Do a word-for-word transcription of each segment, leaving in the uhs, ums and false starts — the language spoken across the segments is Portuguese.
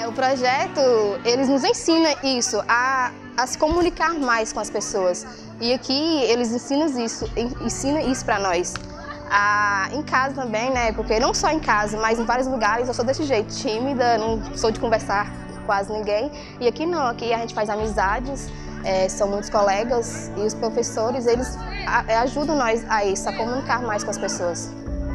É, o projeto, eles nos ensina isso, a, a se comunicar mais com as pessoas. E aqui eles ensinam isso, ensinam isso para nós. Ah, em casa também, né? Porque não só em casa, mas em vários lugares eu sou desse jeito, tímida, não sou de conversar com quase ninguém. E aqui não, aqui a gente faz amizades, é, são muitos colegas e os professores, eles a, ajudam nós a isso, a comunicar mais com as pessoas.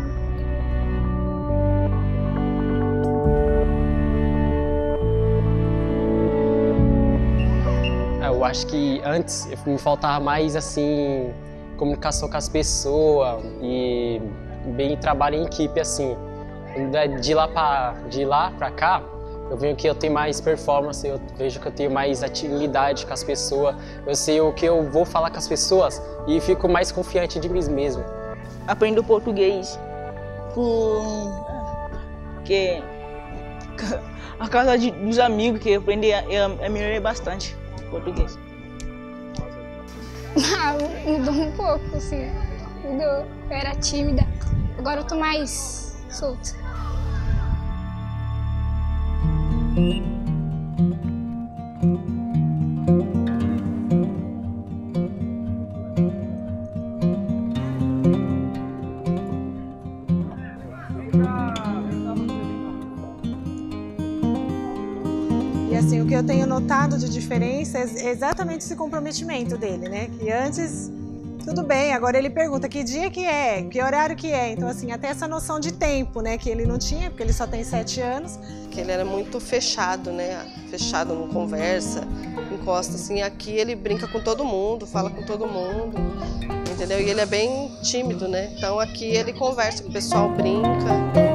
Eu acho que antes me faltava mais assim comunicação com as pessoas e bem trabalho em equipe assim. De lá para de lá para cá, eu vejo que eu tenho mais performance, eu vejo que eu tenho mais atividade com as pessoas, eu sei o que eu vou falar com as pessoas e fico mais confiante de mim mesmo. Aprendo português com que a casa de, dos amigos que eu aprendi a, a melhorar bastante português. Ah, mudou um pouco, assim, mudou. Eu era tímida, agora eu tô mais solta. E assim, o que eu tenho notado de diferença é exatamente esse comprometimento dele, né? Que antes, tudo bem, agora ele pergunta que dia que é, que horário que é. Então, assim, até essa noção de tempo, né? Que ele não tinha, porque ele só tem sete anos. Que ele era muito fechado, né? Fechado, não conversa, encosta assim. Aqui ele brinca com todo mundo, fala com todo mundo, entendeu? E ele é bem tímido, né? Então aqui ele conversa com o pessoal, brinca.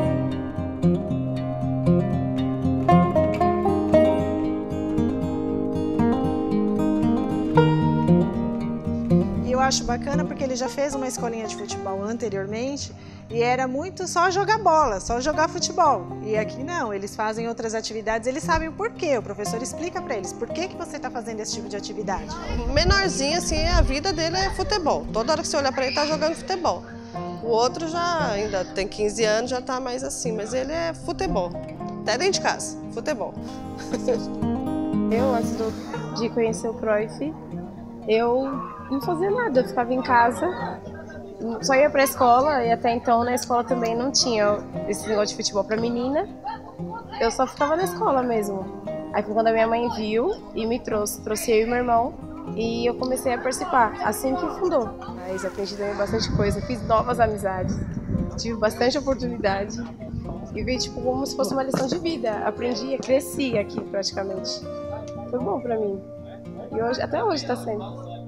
Eu acho bacana porque ele já fez uma escolinha de futebol anteriormente e era muito só jogar bola, só jogar futebol. E aqui não, eles fazem outras atividades, eles sabem o porquê, o professor explica para eles por que que você está fazendo esse tipo de atividade. Menorzinho, assim, a vida dele é futebol. Toda hora que você olhar para ele, tá jogando futebol. O outro já ainda tem quinze anos, já tá mais assim, mas ele é futebol. Até dentro de casa, futebol. Eu, antes do, de conhecer o Cruyff, eu não fazia nada, eu ficava em casa, só ia pra escola e até então na escola também não tinha esse negócio de futebol pra menina, eu só ficava na escola mesmo. Aí foi quando a minha mãe viu e me trouxe, trouxe eu e meu irmão e eu comecei a participar, assim que fundou. Mas aprendi também bastante coisa, fiz novas amizades, tive bastante oportunidade e vi tipo como se fosse uma lição de vida, aprendi, cresci aqui praticamente, foi bom pra mim. E hoje, até hoje está sendo.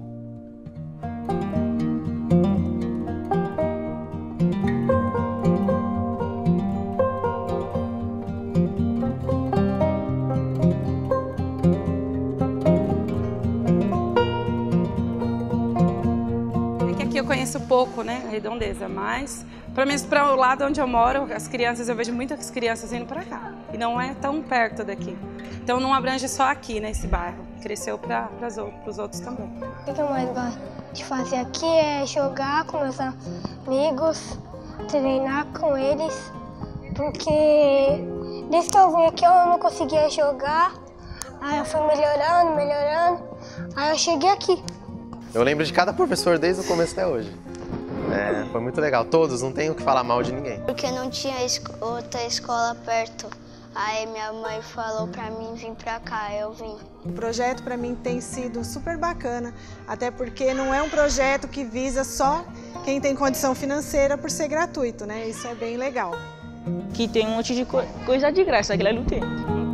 É que aqui eu conheço pouco, né, a Redondeza, mas pelo menos para o lado onde eu moro, as crianças, eu vejo muitas crianças indo para cá. E não é tão perto daqui. Então não abrange só aqui nesse bairro. Cresceu para os outros também. O que eu mais gosto de fazer aqui é jogar com meus amigos, treinar com eles, porque desde que eu vim aqui eu não conseguia jogar, aí eu fui melhorando, melhorando, aí eu cheguei aqui. Eu lembro de cada professor desde o começo até hoje. É, foi muito legal, todos, não tenho o que falar mal de ninguém. Porque não tinha outra escola perto. Aí minha mãe falou pra mim vir pra cá, eu vim. O projeto para mim tem sido super bacana, até porque não é um projeto que visa só quem tem condição financeira por ser gratuito, né? Isso é bem legal. Que tem um monte de co coisa de graça, aquilo ali não tem.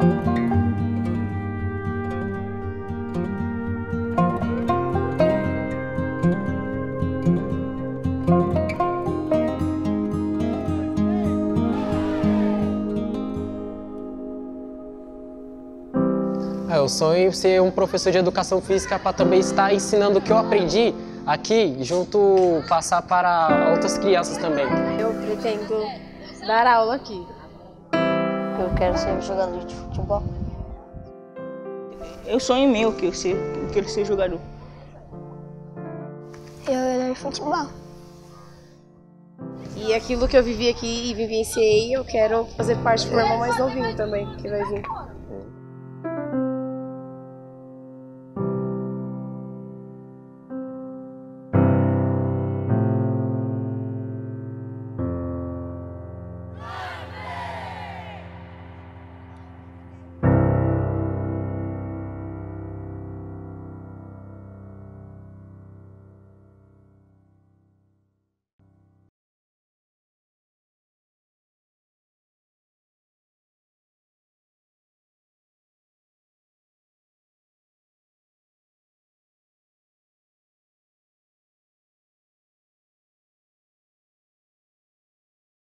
Eu sonho em ser um professor de educação física para também estar ensinando o que eu aprendi aqui, junto passar para outras crianças também. Eu pretendo dar aula aqui. Eu quero ser jogador de futebol. Eu sonho meu que eu, ser, eu quero ser jogador. Eu era de futebol. E aquilo que eu vivi aqui e vivenciei, eu quero fazer parte do meu irmão mais novinho também, que vai vir. Sim.